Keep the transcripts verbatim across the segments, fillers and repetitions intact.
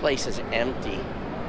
place is empty.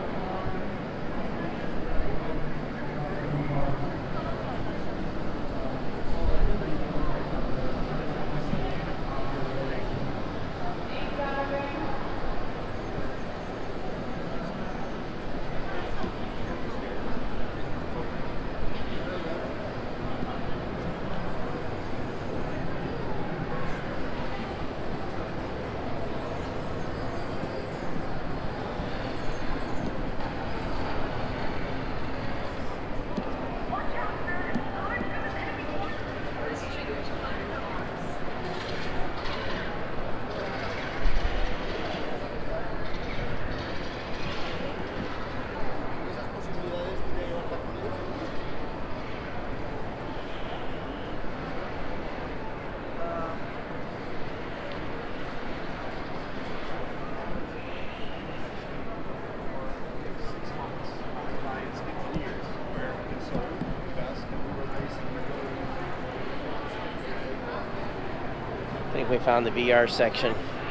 I think we found the V R section.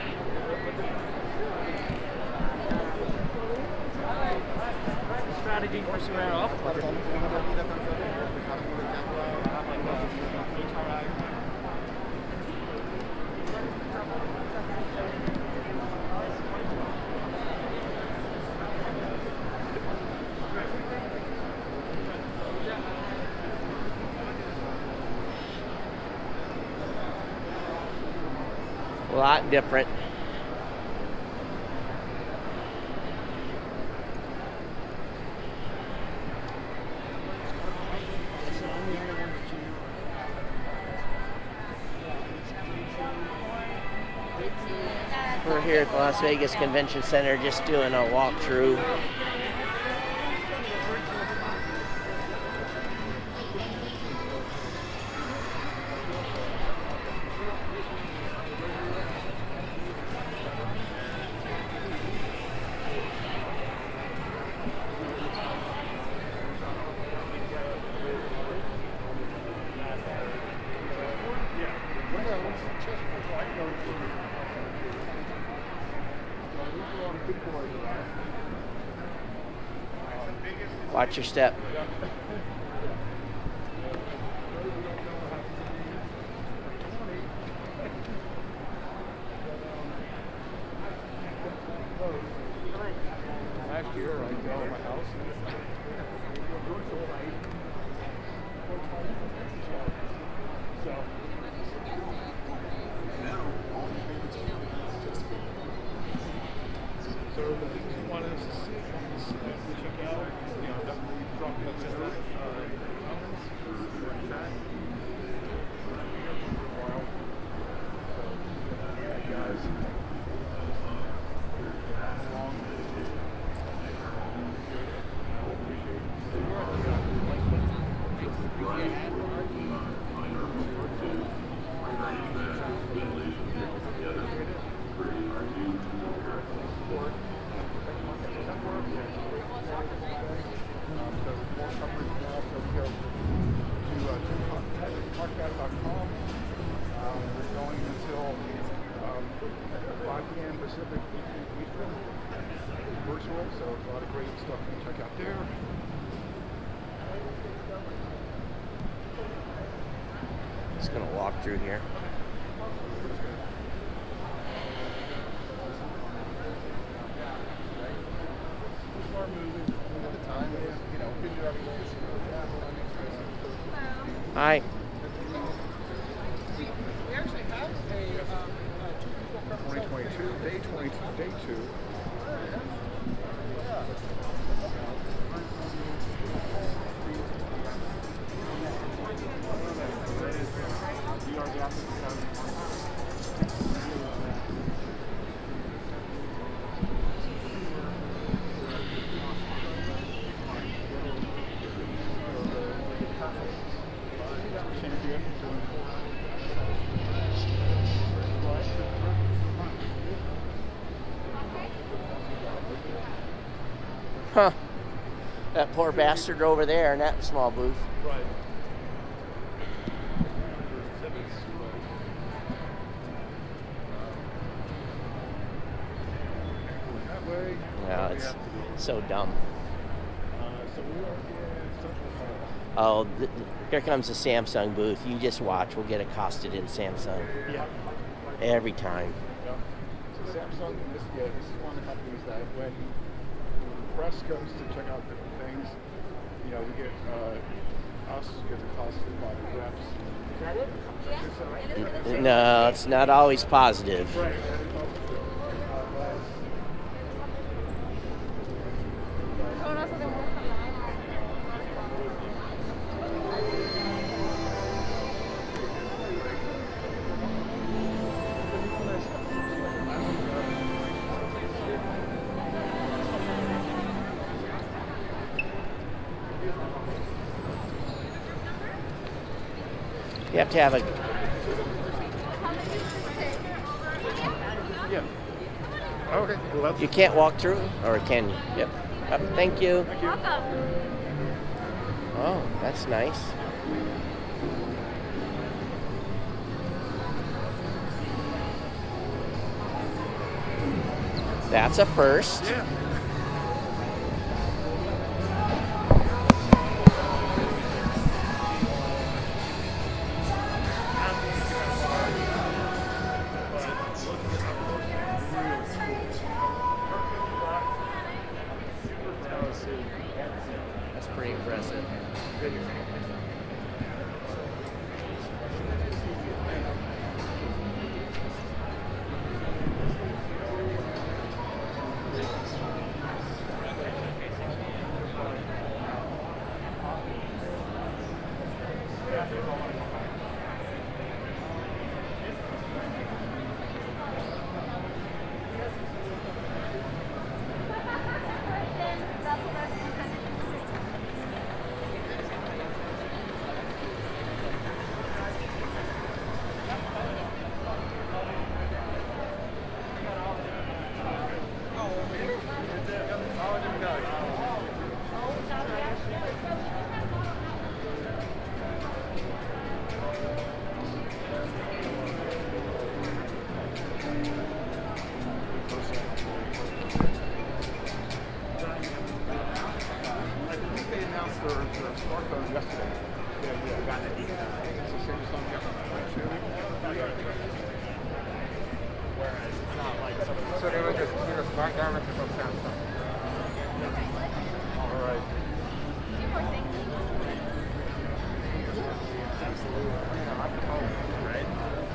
Strategy for square off. A lot different. We're here at the Las Vegas Convention Center just doing a walkthrough. Watch your step. Last year, I got out of my house. So, so the things you wanted us to see, we check out, you know, definitely drop those in the comments, or in chat. So, guys. Pacific Eastern virtual, so a lot of great stuff to check out there. Just gonna walk through here. Hi. We actually have a um, twenty twenty-two, day twenty-two, day two. Huh. That poor bastard over there in that small booth. Right. That way. it's so dumb. Uh, so we are in Central Hall. Oh, th- th- here comes the Samsung booth. You just watch. We'll get accosted in Samsung Yeah. every time. Yeah. So Samsung, this, yeah, this is one of the companies that when the press goes to check out different things, you know, we get uh, us get accosted by the reps. Is that it? N- No, it's not always positive. Right. Uh, You have to have a. yeah. Okay. Well, that's You can't walk through, or can you? Yep. Yep, thank you. Thank you. Oh, that's nice. That's a first. Yeah. That's pretty impressive. Smartphone yesterday. Yeah, yeah, got it. It's the Samsung yesterday. Whereas it's not like something. So they were just, you know, smart cameras from Samsung. All right. Absolutely. Yeah, I can hope, right?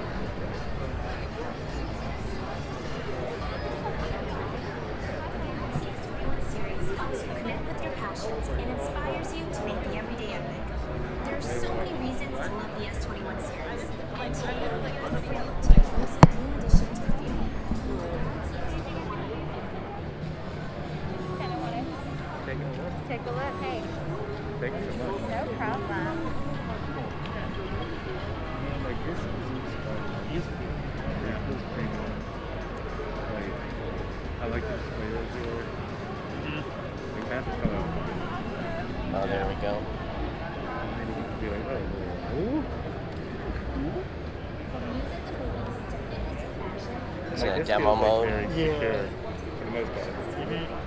Connect with your passions and inspires you to make the everyday epic. There are so many reasons to love the S twenty-one series, and today we're thrilled to introduce a new addition to the field. Take a look. Hey. Thank you so much. No problem. Like this is easy. Yeah, this pretty cool. Like, I like the display right here. Like that's the color. Oh, there we go. And then you can be like, oh, ooh. It's in a demo mode. Yeah. For the most part.